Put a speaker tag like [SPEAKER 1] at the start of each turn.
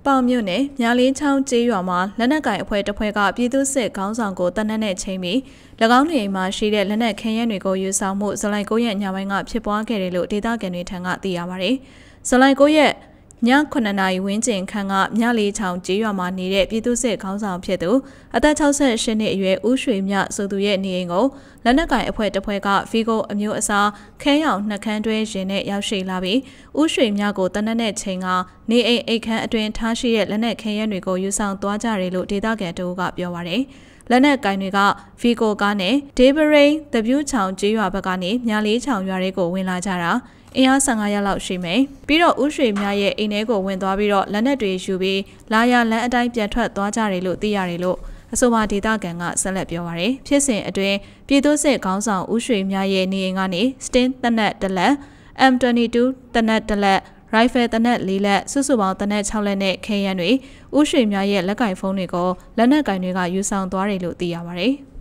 [SPEAKER 1] ပေါမြို့နယ်မြလေးချောင်းကျေးရွာမှာလက်နက်ကိုင်အဖွဲ့တစ်ဖွဲ့ကပြည်သူ့စစ်ခေါင်းဆောင်ကိုတပ်နက်နဲ့ချိန်ပြီး၎င်းနေအိမ်မှာရှိတဲ့လက်နက်ခဲယမ်းတွေကိုယူဆောင်မှုဇူလိုင်9 ရက်ညပိုင်းကဖြစ်ပွားခဲ့တယ်လို့ဒေသခံတွေထံကသိရပါတယ်။ဇူလိုင်9 ရက်ည9 နာရီဝန်းကျင်ခန့်ကမြလေးချောင်းကျေးရွာမှာနေတဲ့ပြည်သူ့စစ်ခေါင်းဆောင်ဖြစ်သူအသက်68နှစ်အရွယ်ဦးရွှေမြဆိုသူရဲ့နေအိမ်ကိုလက်နက်ကိုင်အဖွဲ့တစ်ဖွဲ့ကဗီဂိုအမျိုးအစားခဲရောင်နှက်ခမ်းတွဲရင်နဲ့ရောက်ရှိလာပြီးဦးရွှေမြကိုတပ်နက်နဲ့ချိန်ကနေအိမ်အိတ်ခမ်းအတွင်းထားရှိတဲ့လက်နက်ခဲယမ်းတွေကိုယူဆောင်သွားကြတယ်လို့ဒေသခံတို့ကပြောပါတယ်။လက်နက်ကိုင်တွေကဗီဂိုကားနဲ့ဒေဘရိန်တပြူးချောင်ကျေးရွာဘက်ကနေမြလေးချောင်ရွာတွေကိုဝင်လာကြတာအင်အား15ရက်လောက်ရှိမယ်ပြီးတော့ဦးရွှေမြရဲ့အိမ်ထဲကိုဝင်သွားပြီးတော့လက်နက်တွေယူပြီးလာရလမ်းအတိုင်းပြန်ထွက်သွားကြတယ်လို့သိရတယ်လို့အဆိုပါဒေသခံကဆက်လက်ပြောပါရယ်ဖြစ်စဉ်အတွင်းပြည်သူ့စစ်ခေါင်းဆောင်ဦးရွှေမြရဲ့နေအိမ်ကနေစတင်းတနက်တစ်လက် M22 တနက်တစ်လက်ရိုင်ဖယ်တနက်4လက်စုစုပေါင်းတနက်6လက်နဲ့ခဲယမ်းတွေဦးရွှေမြရဲ့လက်ကင်ဖုန်းတွေကိုလက်နက်ကင်တွေကယူဆောင်သွားတယ်လို့သိရပါရယ်